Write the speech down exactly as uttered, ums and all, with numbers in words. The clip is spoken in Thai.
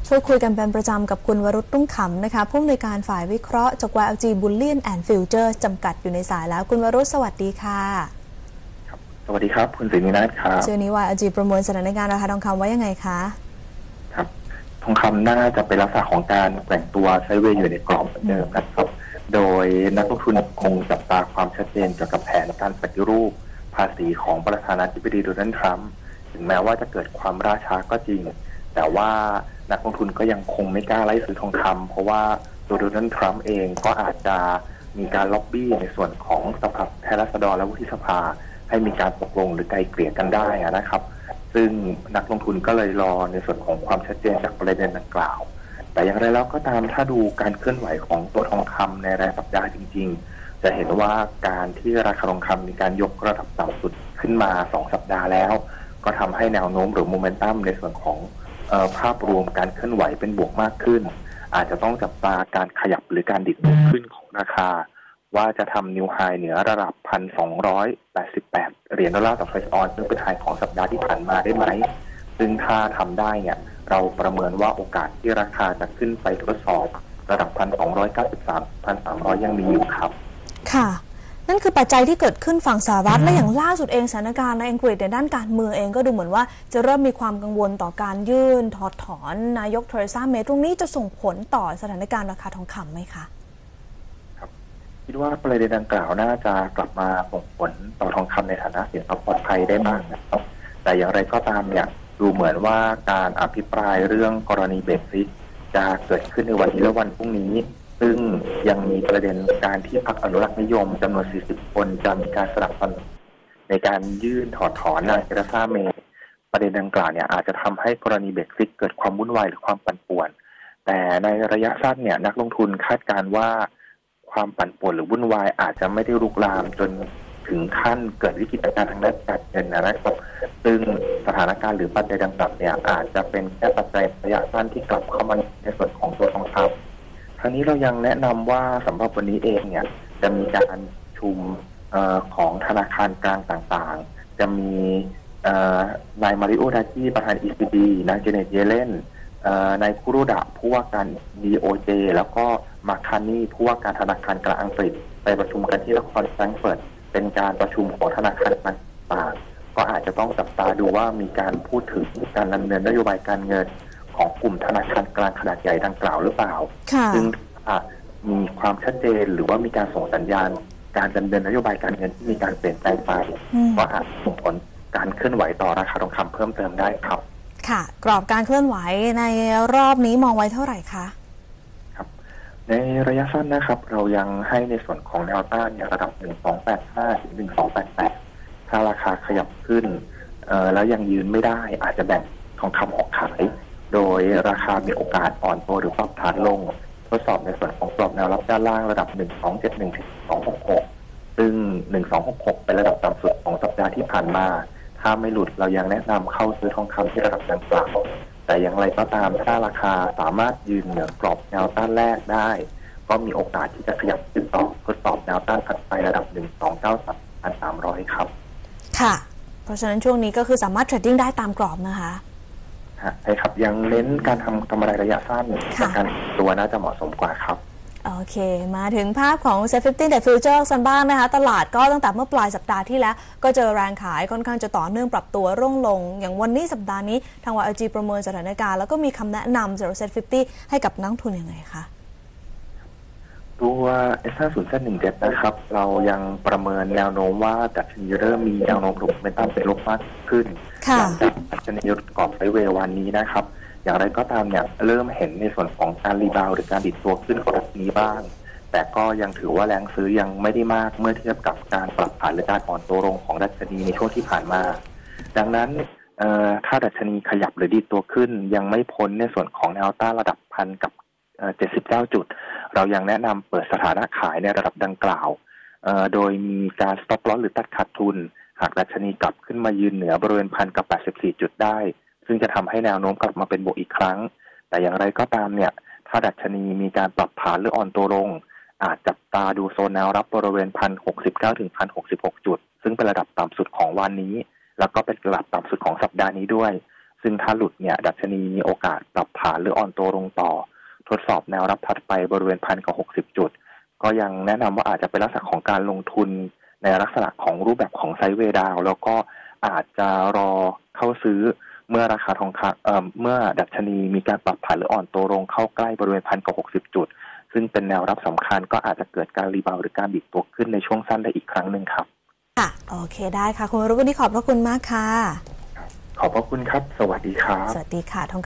พูดคุยกันเป็นประจำกับคุณวรุษรุ่งขำนะคะผู้อำนวยการฝ่ายวิเคราะห์จาก วาย แอล จี Bullion and Futures จำกัดอยู่ในสายแล้วคุณวรุษสวัสดีค่ะครับสวัสดีครับคุณศรีนินัทครับช่วงนี้ วาย แอล จี ประเมินสถานการณ์ราคาทองคำไว้ยังไงคะครับทองคำน่าจะเป็นลักษณะของการแกว่งตัวไซด์เวย์อยู่ในกรอบเหมือนเดิมนะครับโดยนักลงทุนคงจับตาความชัดเจนเกี่ยวกับแผนการปฏิรูปภาษีของประธานาธิบดีโดนัลด์ทรัมป์ถึงแม้ว่าจะเกิดความล่าช้าก็จริงแต่ว่านักลงทุนก็ยังคงไม่กล้าไล่ซื้อทองคำเพราะว่าตัวโดนัลด์ทรัมป์เองก็อาจจะมีการล็อบบี้ในส่วนของสภาผู้แทนราษฎรและวุฒิสภาให้มีการตกลงหรือไกลเกลี่ยกันได้นะครับซึ่งนักลงทุนก็เลยรอในส่วนของความชัดเจนจากประเด็นดังกล่าวแต่อย่างไรแล้วก็ตามถ้าดูการเคลื่อนไหวของตัวทองคำในรายสัปดาห์จริงๆจะเห็นว่าการที่ราคาทองคำมีการยกระดับต่ำสุดขึ้นมาสองสัปดาห์แล้วก็ทำให้แนวโน้มหรือโมเมนตัมในส่วนของเอ่อภาพรวมการเคลื่อนไหวเป็นบวกมากขึ้นอาจจะต้องจับตาการขยับหรือการดิดตัวขึ้นของราคาว่าจะทำนิวไฮเหนือระดับ หนึ่งพันสองร้อยแปดสิบแปด เหรียญดอลลาร์ต่อไทรออนซ์ซึ่งเป็นไฮของสัปดาห์ที่ผ่านมาได้ไหมซึ่งถ้าทำได้เนี่ยเราประเมินว่าโอกาสที่ราคาจะขึ้นไปทดสอบระดับ หนึ่งพันสองร้อยเก้าสิบสาม หนึ่งพันสามร้อย ยังมีอยู่ครับค่ะนั่นคือปัจจัยที่เกิดขึ้นฝั่งสหรัฐและอย่างล่าสุดเองสถานการณ์ในอังกฤษในด้านการเมืองเองก็ดูเหมือนว่าจะเริ่มมีความกังวลต่อการยื่นถอดถอนนายกเทเรซาเมย์ตรงนี้จะส่งผลต่อสถานการณ์ราคาทองคำไหมคะครับคิดว่าประเด็นดังกล่าวน่าจะกลับมาส่งผลต่อทองคำในฐานะสินทรัพย์ปลอดภัยได้บ้างนะครับแต่อย่างไรก็ตามเนี่ยดูเหมือนว่าการอภิปรายเรื่องกรณีเบรกซิตจะเกิดขึ้นในวันนี้และวันพรุ่งนี้ซึ่งยังมีประเด็นการที่พรรคอนุรักษ์นิยมจำนวนสี่สิบคนจะมีการสนับสนุนในการยื่นถอดถอนนายเทเรซาเมย์ประเด็นดังกล่าวเนี่ยอาจจะทำให้กรณีเบรกซิตเกิดความวุ่นวายหรือความปั่นป่วนแต่ในระยะสั้นเนี่ยนักลงทุนคาดการณ์ว่าความปั่นป่วนหรือวุ่นวายอาจจะไม่ได้ลุกลามจนถึงขั้นเกิดวิกฤตการณ์ทางด้านการเงินนะครับซึ่งสถานการณ์หรือปัจจัยดังกล่าวเนี่ยอาจจะเป็นแค่ปัจจัยระยะสั้นที่กลับเข้ามาในส่วนของตัวทองคำคราวนี้เรายังแนะนำว่าสำหรับวันนี้เองเนี่ยจะมีการประชุมเอ่อของธนาคารกลางต่างๆจะมีเอ่อนายมาริโอดาจิประธาน อี ซี บี นายเจเน็ตเยเลนเอ่อนายคุโรดะผู้ว่าการ ดี โอ เจ แล้วก็มาคานี่ผู้ว่าการธนาคารกลางอังกฤษไปประชุมกันที่นครแฟรงก์เฟิร์ตเป็นการประชุมของธนาคารต่างๆก็อาจจะต้องจับตาดูว่ามีการพูดถึงการดำเนินนโยบายการเงินของกลุ่มธนาคารกลางขนาดใหญ่ดังกล่าวหรือเปล่าซึ่งมีความชัดเจนหรือว่ามีการส่งสัญญาณการดำเนินนโยบายการเงินที่มีการเปลี่ยนแปลงไปก็อาจส่งผลการเคลื่อนไหวต่อราคาทองคำเพิ่มเติมได้ครับค่ะกรอบการเคลื่อนไหวในรอบนี้มองไว้เท่าไหร่คะครับในระยะสั้นนะครับเรายังให้ในส่วนของแนวต้านระดับหนึ่งพันสองร้อยแปดสิบห้าถึงหนึ่งพันสองร้อยแปดสิบแปดถ้าราคาขยับขึ้นเอ่อแล้วยังยืนไม่ได้อาจจะแบ่งทองคำออกขายโดยราคามีโอกาสอ่อนตัวหรือปรับฐานลงทดสอบในส่วนของกรอบแนวรับด้านล่างระดับหนึ่งพันสองร้อยเจ็ดสิบเอ็ดถึงหนึ่งพันสองร้อยหกสิบหกซึ่งหนึ่งพันสองร้อยหกสิบหกเป็นระดับต่ำสุดของสัปดาห์ที่ผ่านมาถ้าไม่หลุดเรายังแนะนำเข้าซื้อทองคำที่ระดับดังกล่าวแต่อย่างไรก็ตามถ้าราคาสามารถยืนเหนือกรอบแนวต้านแรกได้ก็มีโอกาสที่จะขยับขึ้นต่อทดสอบแนวต้านถัดไประดับหนึ่งพันสองร้อยเก้าสิบ หนึ่งพันสามร้อยครับค่ะเพราะฉะนั้นช่วงนี้ก็คือสามารถเทรดดิ้งได้ตามกรอบนะคะใช่ครับยังเน้นการทำกำไรระยะสั้นแต่การตัวน่าจะเหมาะสมกว่าครับโอเคมาถึงภาพของ เซ็ต ห้าสิบ The Future กันบ้างนะคะตลาดก็ตั้งแต่เมื่อปลายสัปดาห์ที่แล้วก็เจอแรงขายค่อนข้างจะต่อเนื่องปรับตัวร่วงลงอย่างวันนี้สัปดาห์นี้ทาง วาย แอล จี ประเมินสถานการณ์แล้วก็มีคำแนะนำสำหรับ เซ็ต ห้าสิบ ให้กับนักลงทุนยังไงคะตัว เอส ห้าสิบ หนึ่งสิบเจ็ด นะครับเรายังประเมินแนวโน้มว่าดัชนีเริ่มมีแนวโน้มลงเป็นตั้งเป็นลบมากขึ้นหลังจากดัชนีหยุดกรอบไซด์เวย์วันนี้นะครับอย่างไรก็ตามเนี่ยเริ่มเห็นในส่วนของการรีบาวด์หรือการดิดตัวขึ้นของดัชนีบ้างแต่ก็ยังถือว่าแรงซื้อยังไม่ได้มากเมื่อเทียบกับการปรับฐานหรือการอ่อนตัวลงของดัชนีในช่วงที่ผ่านมาดังนั้นถ้าดัชนีขยับหรือดิดตัวขึ้นยังไม่พ้นในส่วนของแนวต้านระดับพันกับเจ็ดสิบเก้าจุดเรายังแนะนำเปิดสถานะขายในระดับดังกล่าวโดยมีการ stop loss หรือตัดขาดทุนหากดัชนีกลับขึ้นมายืนเหนือบริเวณพันกับแปดสิบสี่จุดได้ซึ่งจะทำให้แนวโน้มกลับมาเป็นบวกอีกครั้งแต่อย่างไรก็ตามเนี่ยถ้าดัชนีมีการปรับฐานหรืออ่อนตัวลงอาจจับตาดูโซนแนวรับบริเวณ หนึ่งพันหกสิบเก้า ถึง หนึ่งพันหกสิบหก จุดซึ่งเป็นระดับต่ำสุดของวันนี้แล้วก็เป็นระดับต่ำสุดของสัปดาห์นี้ด้วยซึ่งถ้าหลุดเนี่ยดัชนีมีโอกาสปรับฐานหรืออ่อนตัวลงต่อทดสอบแนวรับถัดไปบริเวณพันกับหกสิบจุดก็ยังแนะนำว่าอาจจะเป็นลักษณะของการลงทุนในลักษณะของรูปแบบของไซด์เวย์ดาวน์แล้วก็อาจจะรอเข้าซื้อเมื่อราคาทองคำเอ่อเมื่อดัชนีมีการปรับฐานหรืออ่อนตัวลงเข้าใกล้บริเวณพันกับหกสิบจุดซึ่งเป็นแนวรับสำคัญก็อาจจะเกิดการรีบาวด์หรือการบิดตัวขึ้นในช่วงสั้นได้อีกครั้งหนึ่งครับค่ะโอเคได้ค่ะคุณวรุษวันนี้ขอบพระคุณมากค่ะขอบพระคุณครับสวัสดีครับสวัสดีค่ะทอง